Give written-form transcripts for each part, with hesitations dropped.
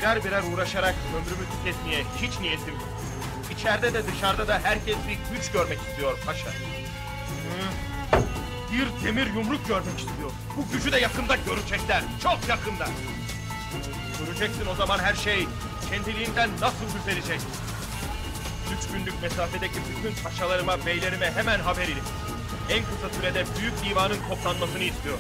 Birer birer uğraşarak ömrümü tüketmeye hiç niyetim yok. İçeride de dışarıda da herkes bir güç görmek istiyor paşa. Bir demir yumruk görmek istiyor. Bu gücü de yakında görecekler, çok yakında. Göreceksin o zaman her şey kendiliğinden nasıl düzelecek. 3 günlük mesafedeki bütün paşalarıma, beylerime hemen haber ilet. En kısa sürede büyük divanın toplanmasını istiyor.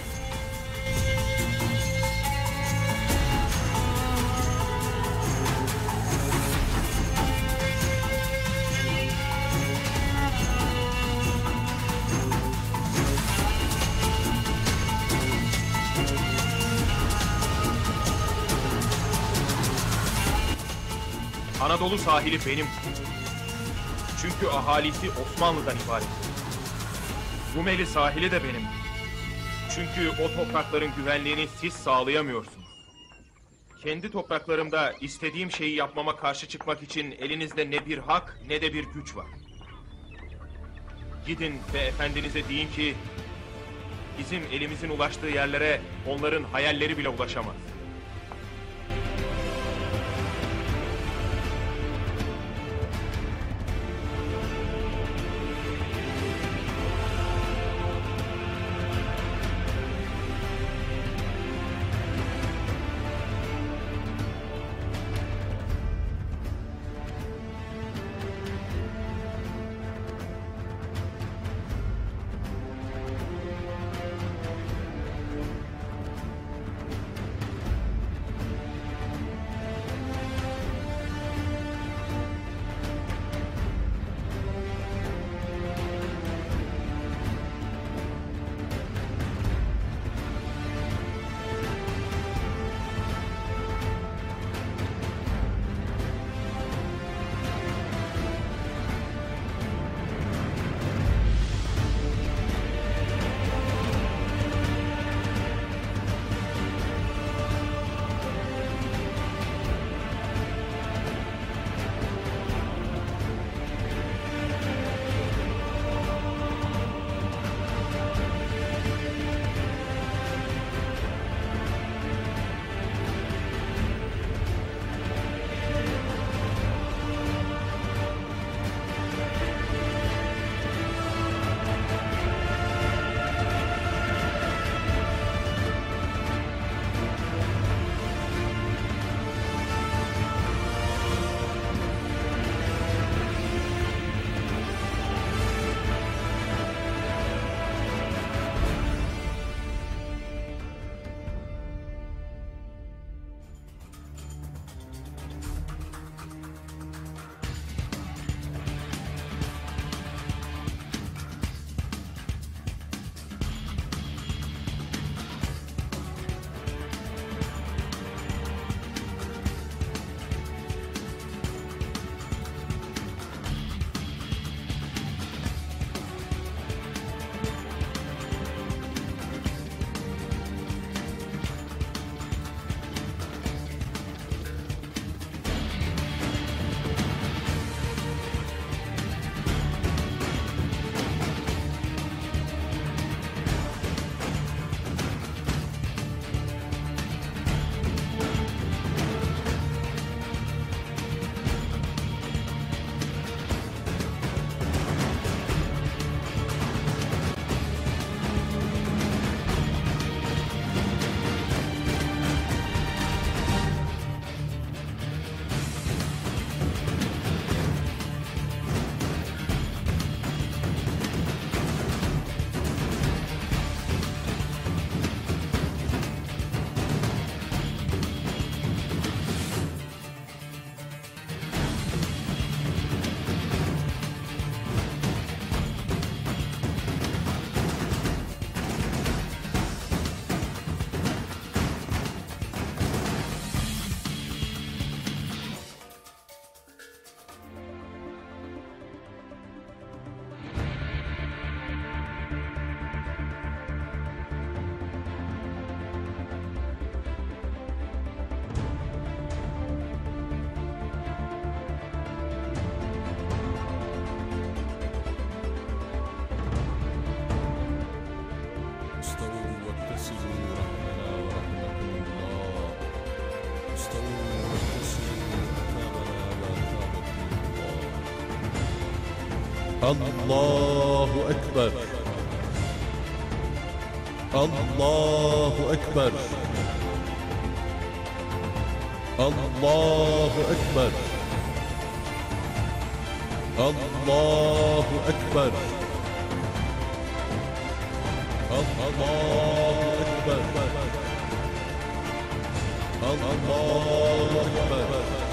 Anadolu sahili benim. Çünkü ahalisi Osmanlı'dan ibaret. Rumeli sahili de benim. Çünkü o toprakların güvenliğini siz sağlayamıyorsunuz. Kendi topraklarımda istediğim şeyi yapmama karşı çıkmak için elinizde ne bir hak ne de bir güç var. Gidin ve efendinize deyin ki bizim elimizin ulaştığı yerlere onların hayalleri bile ulaşamaz. Allahu Ekber. Allahu Ekber. Allahu Ekber. Allahu Ekber. Allahu Ekber. Allahu Ekber.